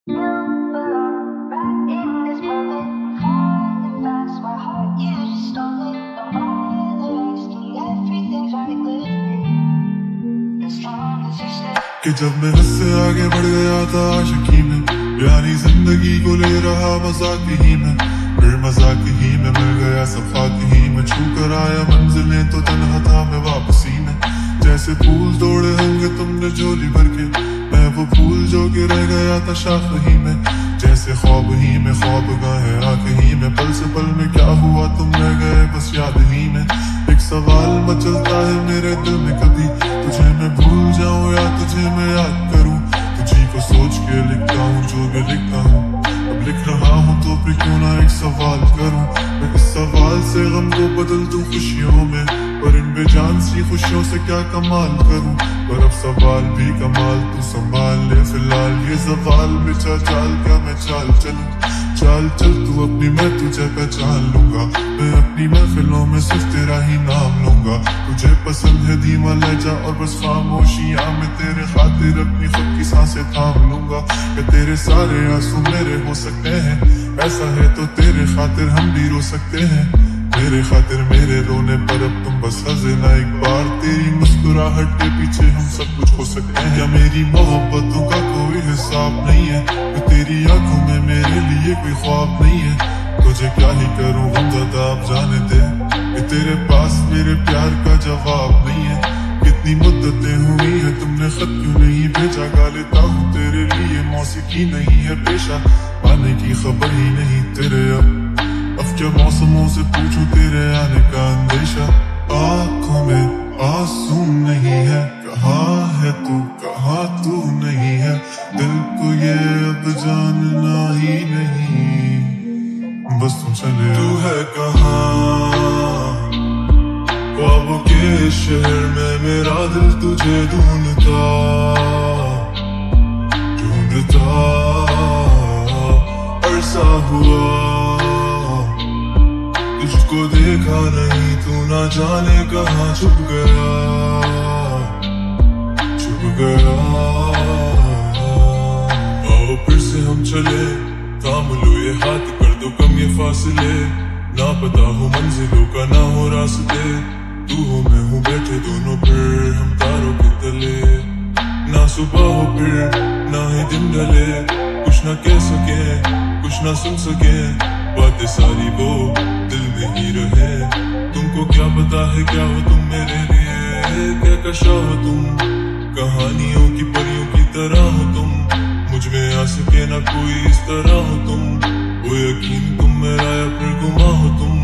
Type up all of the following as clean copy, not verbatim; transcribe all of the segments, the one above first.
कि जब मैं उससे आगे बढ़ गया था आशिकी में, यानी जिंदगी को ले रहा मजाक ही में, फिर मजाक ही में मिल गया सफाक ही में, छू कर आया मंजिलें तो तन्हा था मैं वापसी में। जैसे फूल तोड़े होंगे तुमने झोली भर के, मैं वो फूल जो कि रह गया था शाख ही में। जैसे ख्वाब ही में ख्वाब गाहे आंख ही में, पल से पल में क्या हुआ तुम रह गए बस याद ही में। एक सवाल मचलता है मेरे दिल में, कभी तुझे मैं भूल जाऊं या तुझे मैं याद करूं। तुझी को सोच के लिखता हूँ जो भी लिखता हूँ, अब लिख रहा हूँ तो फिर क्यों ना एक सवाल करूं। मैं इस सवाल से गम को बदल दूं खुशियों में, पर इन बेजान सी खुशियों से क्या कमाल करूं। पर अब सवाल भी कमाल तू संभाल ले फिलहाल, ये सवाल में चाल क्या मैं चाल चलूं। चाल चल तू अपनी, मैं तुझे पहचान लूंगा, मैं अपनी महफिलों में सिर्फ तेरा ही नाम लूंगा। तुझे पसंद है धीमा लहजा और बस खामोशियां, मैं तेरे खातिर अपनी खुद की सांसें थाम लूंगा। कि तेरे सारे आंसू मेरे हो सकते हैं, ऐसा है तो तेरे खातिर हम भी रो सकते हैं। मेरे खातिर मेरे रोने पर अब तुम बस हंसे ना एक बार, तेरी मुस्कुराहट के पीछे हम सब कुछ हो सकते हैं। क्या मेरी मोहब्बतों का कोई हिसाब नहीं है, तो तेरी आंखों में मेरे लिए कोई ख्वाब नहीं है। तुझे क्या ही करूं गमज़दा अब जाने दे, कि तेरे पास मेरे प्यार का जवाब नहीं है। कितनी मुद्दतें हुई है तुमने खत क्यों नहीं भेजा, गा लेता हूँ तेरे लिए मौसीकी नहीं है पेशा, आने की खबर ही नहीं तेरे। अब क्या मौसमों से पूछूं तेरे आने का अंदेशा, आंखों में आंसू नहीं है, कहाँ है तू कहाँ तू नहीं है। दिल को ये अब जानना ही नहीं, बस तुम चले। तू है कहाँ ख्वाबों के शहर में, मेरा दिल तुझे ढूंढता ढूंढता अरसा हुआ। तुझको देखा नहीं तू ना जाने कहाँ छुप गया छुप गया। आओ फिर से हम चले, थाम लो ये हाथ, कर दो कम ये फासले। ना पता हो मंजिलों का ना हो रास्ते, तू हो मैं हूँ बैठे दोनों फिर हम तारों के तले। ना सुबह हो फिर ना ही दिन ढले, कुछ ना कह सके कुछ ना सुन सके, बातें सारी वो दिल में ही रहे। तुमको क्या पता है क्या हो तुम मेरे लिए, क्या कशा हो तुम, कहानियों की परियों की तरह हो तुम। मुझ में आ सके ना कोई इस तरह हो तुम, वो यकीन तुम मेरा या फिर गुमा हो तुम।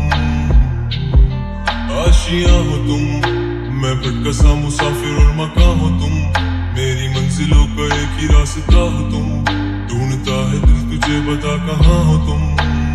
आशियां हो तुम, मैं भटका सा मुसाफिर और मकान हो तुम, मेरी मंजिलों का एक ही रास्ता हो तुम। ढूंढता है दिल तुझे बता कहाँ हो तुम,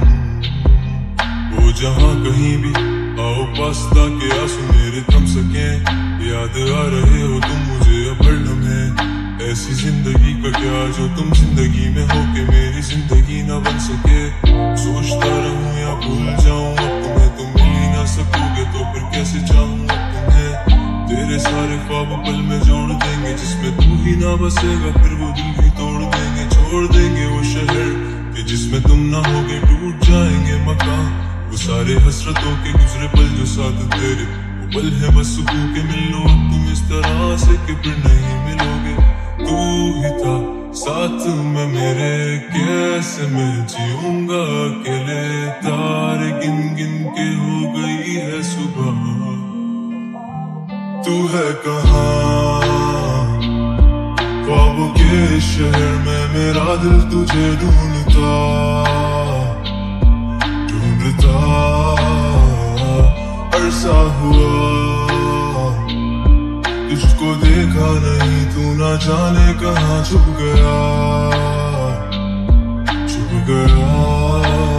वो जहाँ कहीं भी आओ पास ताकि आंसू मेरे थम सके। याद आ रहे हो तुम मुझे अब हर लम्हे, ऐसी जिंदगी का क्या जो तुम जिंदगी में हो के मेरी जिंदगी ना बन सके। सोचता रहूं या भूल जाऊं अब तुम्हें, तुम मिल ही ना सकोगे तो फिर कैसे चाहूं अब तुम्हें। तेरे सारे ख्वाब पल में जोड़ देंगे, जिसमें तू ही ना बसेगा फिर वो दिल ही तोड़ देंगे। छोड़ देंगे वो शहर कि जिसमें तुम ना होगे, टूट जाएंगे मकान वो सारे हसरतों के गुजरे पल जो साथ तेरे। वो पल है बस सुकून के मिल लो अब तुम इस तरह से कि फिर नहीं मिलोगे। तू ही था साथ में मेरे, कैसे मैं जीऊंगा अकेले। तारे गिन गिन के हो गई है सुबह, तू है कहाँ ख्वाबों के शहर में, मेरा दिल तुझे ढूंढता ढूंढता अरसा हुआ। तुझको देखा नहीं तू ना जाने कहाँ छुप गया छुप गया।